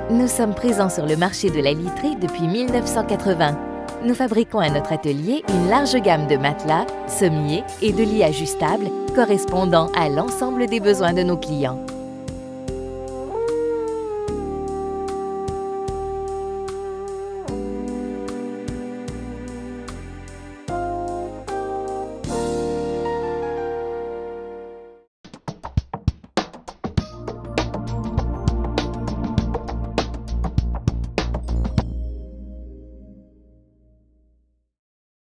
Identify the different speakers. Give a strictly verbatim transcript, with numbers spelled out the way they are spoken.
Speaker 1: Nous sommes présents sur le marché de la literie depuis mille neuf cent quatre-vingts. Nous fabriquons à notre atelier une large gamme de matelas, sommiers et de lits ajustables correspondant à l'ensemble des besoins de nos clients.